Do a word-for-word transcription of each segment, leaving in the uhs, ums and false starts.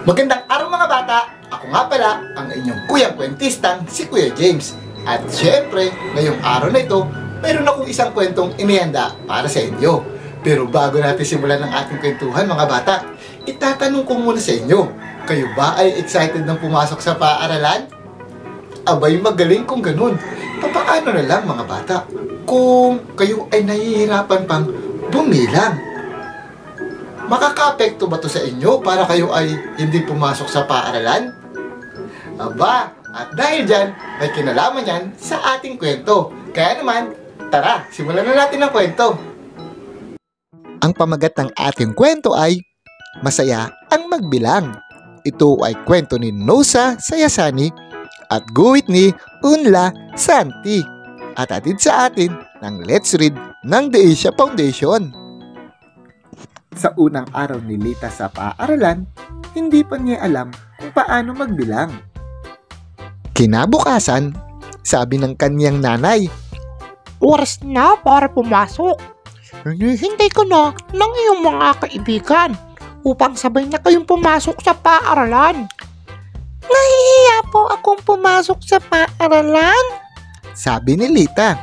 Magandang araw mga bata! Ako nga pala ang inyong kuyang kwentistang si Kuya James. At syempre, ngayong araw na ito, mayroon akong isang kwentong inihanda para sa inyo. Pero bago natin simulan ang ating kwentuhan mga bata, itatanong ko muna sa inyo, kayo ba ay excited nang pumasok sa paaralan? Abay magaling kung ganun. Papaano na lang mga bata kung kayo ay nahihirapan pang bumilang? Makaka-apekto ba to sa inyo para kayo ay hindi pumasok sa paaralan? Aba, at dahil dyan, may kinalaman yan sa ating kwento. Kaya naman, tara, simulan na natin ang kwento. Ang pamagat ng ating kwento ay Masaya ang Magbilang. Ito ay kwento ni Nosa Sayasani at guhit ni Unla Santi at atid sa atin ng Let's Read ng The Asia Foundation. Sa unang araw ni Lita sa paaralan, hindi pa niya alam kung paano magbilang. Kinabukasan, sabi ng kanyang nanay, "Oras na para pumasok. Hinihintay ko na ng iyong mga kaibigan upang sabay na kayong pumasok sa paaralan." "Nahihiya po akong pumasok sa paaralan," sabi ni Lita.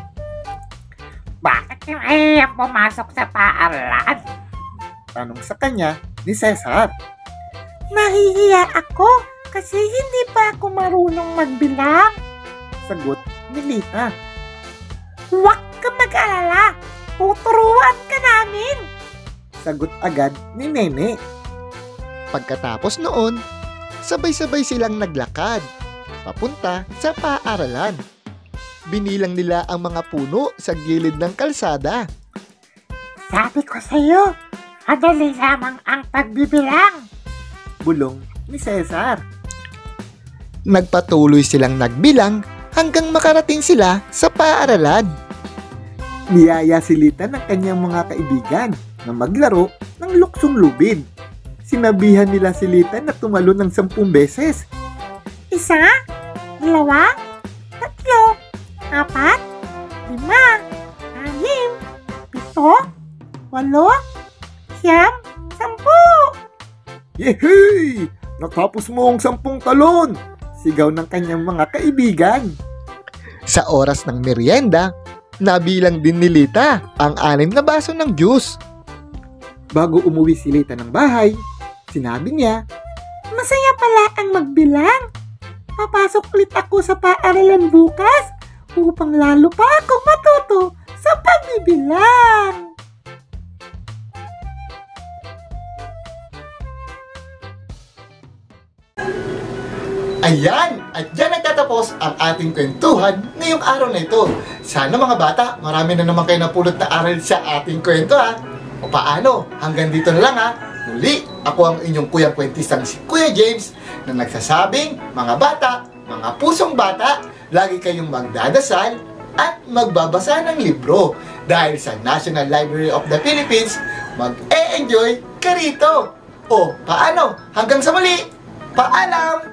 "Bakit nahihiya pumasok sa paaralan?" tanong sa kanya ni Cesar. "Nahihiya ako kasi hindi pa ako marunong magbilang," sagot ni Lita. "Huwag ka mag-alala, tuturuan ka namin," sagot agad ni Nene. Pagkatapos noon, sabay-sabay silang naglakad papunta sa paaralan. Binilang nila ang mga puno sa gilid ng kalsada. "Sabi ko sa iyo, madali lamang ang pagbibilang," bulong ni Cesar. Nagpatuloy silang nagbilang hanggang makarating sila sa paaralan. Niyaya si Lita ng kanyang mga kaibigan na maglaro ng luksong lubid. Sinabihan nila si Lita na tumalo ng sampung beses. "Isa, dalawa, tatlo, apat, lima, anim, pito, walo, siyam, sampu." "Yehey! Natapos mo ang sampung talon!" sigaw ng kanyang mga kaibigan. Sa oras ng merienda, nabilang din ni Lita ang anim na baso ng juice. Bago umuwi si Lita ng bahay, sinabi niya, "Masaya pala ang magbilang. Papasok ulit ako sa paaralan bukas upang lalo pa akong matuto sa pagbibilang." Ayan! At dyan nagtatapos ang ating kwentuhan ngayong araw na ito. Sana mga bata, marami na naman kayo napulot na aral sa ating kwento ha. O paano? Hanggang dito na lang ha. Muli, ako ang inyong kuyang kwentistang si Kuya James na nagsasabing, mga bata, mga pusong bata, lagi kayong magdadasal at magbabasa ng libro. Dahil sa National Library of the Philippines, mag-e-enjoy ka rito. O paano? Hanggang sa muli, paalam!